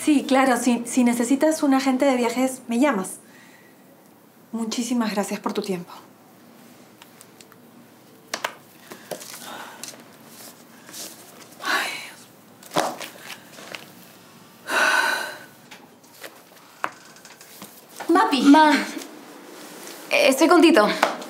Sí, claro. Si necesitas un agente de viajes, me llamas. Muchísimas gracias por tu tiempo. Mapi. Ma, estoy con Tito.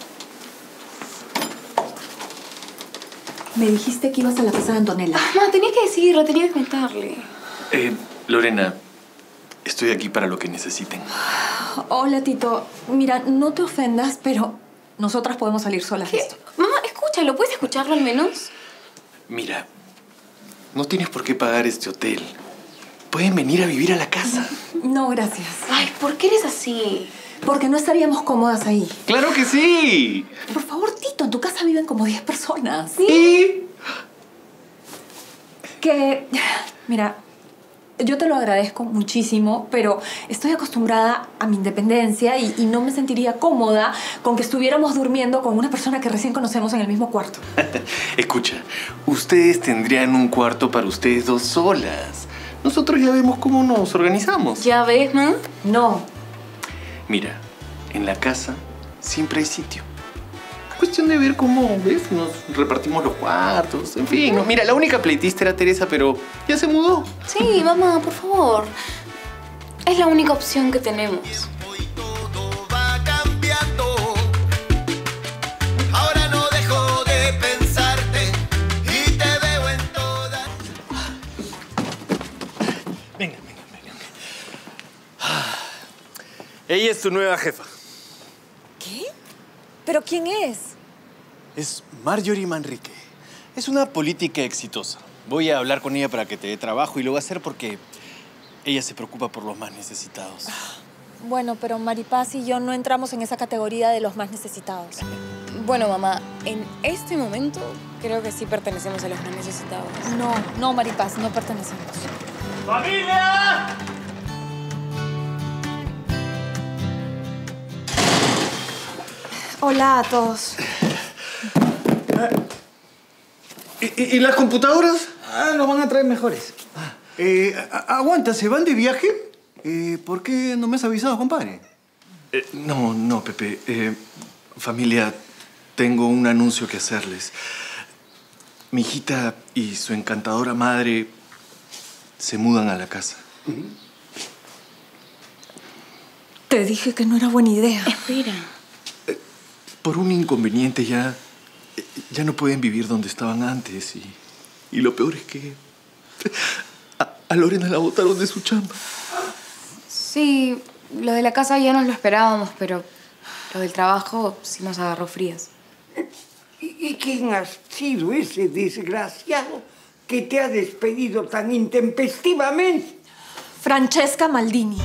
Me dijiste que ibas a la casa de Antonella. Ma, tenía que decirlo, tenía que contarle. Lorena, estoy aquí para lo que necesiten. Hola, Tito. Mira, no te ofendas, pero nosotras podemos salir solas de esto. Mamá, escúchalo. ¿Puedes escucharlo al menos? Mira, no tienes por qué pagar este hotel. Pueden venir a vivir a la casa. No, gracias. Ay, ¿por qué eres así? Porque no estaríamos cómodas ahí. ¡Claro que sí! Por favor, Tito, en tu casa viven como 10 personas. ¿Sí? Que, mira, yo te lo agradezco muchísimo, pero estoy acostumbrada a mi independencia y no me sentiría cómoda con que estuviéramos durmiendo con una persona que recién conocemos en el mismo cuarto. Escucha, ustedes tendrían un cuarto para ustedes dos solas. Nosotros ya vemos cómo nos organizamos. ¿Ya ves, ma? No. Mira, en la casa siempre hay sitio. Es cuestión de ver cómo, ¿ves? Nos repartimos los cuartos, en fin. Mira, la única pleitista era Teresa, pero ya se mudó. Sí, mamá, por favor. Es la única opción que tenemos. Venga. Ella es tu nueva jefa. ¿Qué? ¿Pero quién es? Es Marjorie Manrique. Es una política exitosa. Voy a hablar con ella para que te dé trabajo y lo voy a hacer porque ella se preocupa por los más necesitados. Bueno, pero Maripaz y yo no entramos en esa categoría de los más necesitados. Bueno, mamá, en este momento creo que sí pertenecemos a los más necesitados. No, Maripaz, no pertenecemos. ¡Familia! Hola a todos. ¿Y las computadoras? Nos van a traer mejores. Aguanta, ¿se van de viaje? ¿Por qué no me has avisado, compadre? No, Pepe. Familia, tengo un anuncio que hacerles. Mi hijita y su encantadora madre se mudan a la casa. Te dije que no era buena idea. Espera. Por un inconveniente ya no pueden vivir donde estaban antes y lo peor es que a Lorena la botaron de su chamba. Sí, lo de la casa ya nos lo esperábamos, pero lo del trabajo sí nos agarró frías. ¿Y quién ha sido ese desgraciado que te ha despedido tan intempestivamente? Francesca Maldini.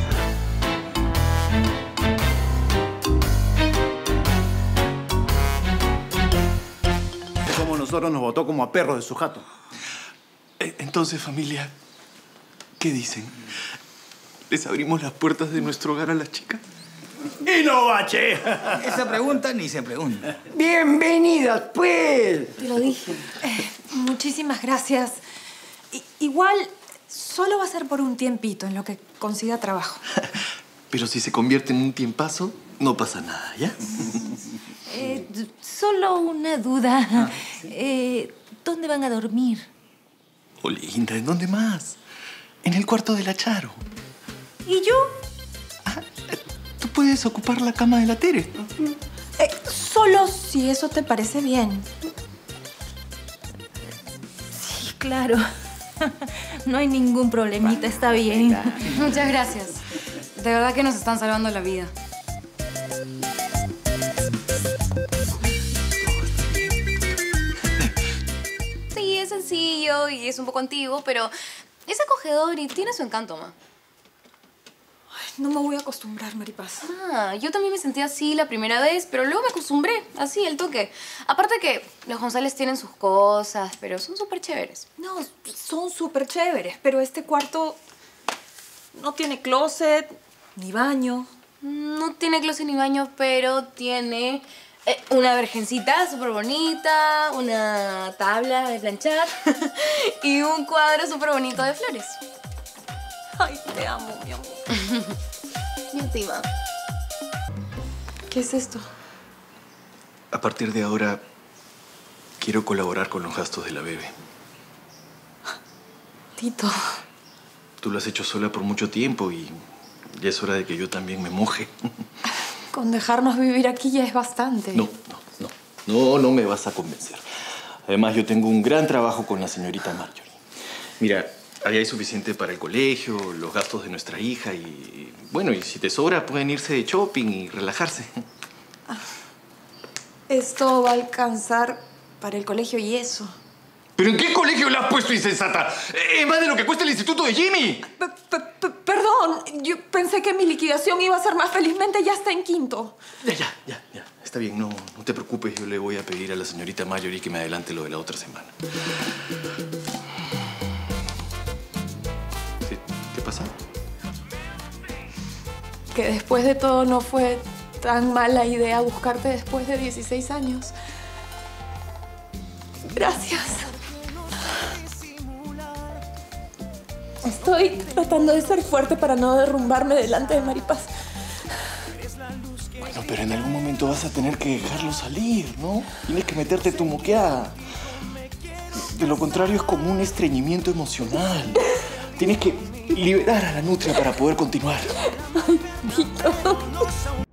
Como nosotros nos votó como a perros de su jato. Entonces, familia, ¿qué dicen? ¿Les abrimos las puertas de nuestro hogar a las chicas? ¡Y no, bache! Esa pregunta ni se pregunta. ¡Bienvenidas, pues! Te lo dije. Muchísimas gracias. Igual, solo va a ser por un tiempito en lo que consiga trabajo. Pero si se convierte en un tiempazo, no pasa nada, ¿ya? Solo una duda. ¿Dónde van a dormir? Oh, linda, ¿en dónde más? En el cuarto de la Charo. ¿Y yo? Tú puedes ocupar la cama de la Tere. Solo si eso te parece bien. Sí, claro. No hay ningún problemita, está bien. Muchas gracias. De verdad que nos están salvando la vida. Sí, es sencillo y es un poco antiguo, pero es acogedor y tiene su encanto, ma. No me voy a acostumbrar, Maripaz. Yo también me sentí así la primera vez, pero luego me acostumbré, así, el toque. Aparte que los González tienen sus cosas, pero son súper chéveres. No, son súper chéveres, pero este cuarto no tiene closet ni baño. No tiene closet ni baño, pero tiene una virgencita súper bonita, una tabla de planchar y un cuadro súper bonito de flores. Ay, Te amo, mi amor. Mi activa. ¿Qué es esto? A partir de ahora, quiero colaborar con los gastos de la bebé. Tito. Tú lo has hecho sola por mucho tiempo y ya es hora de que yo también me moje. Con dejarnos vivir aquí ya es bastante. No me vas a convencer. Además, yo tengo un gran trabajo con la señorita Marjorie. Mira, ahí hay suficiente para el colegio, los gastos de nuestra hija y... Bueno, y si te sobra, pueden irse de shopping y relajarse. Esto va a alcanzar para el colegio y eso. ¿Pero en qué colegio la has puesto, insensata? ¿Es más de lo que cuesta el instituto de Jimmy? Perdón, yo pensé que mi liquidación iba a ser más. Felizmente ya está en quinto. Ya. Está bien, no te preocupes. Yo le voy a pedir a la señorita Marjorie que me adelante lo de la otra semana. ¿Qué pasa? Que después de todo no fue tan mala idea buscarte después de 16 años. Gracias. Estoy tratando de ser fuerte para no derrumbarme delante de Maripaz. Bueno, pero en algún momento vas a tener que dejarlo salir, ¿no? Tienes que meterte tu moqueada. De lo contrario es como un estreñimiento emocional. Tienes que liberar a la nutria para poder continuar. Ay, Tito.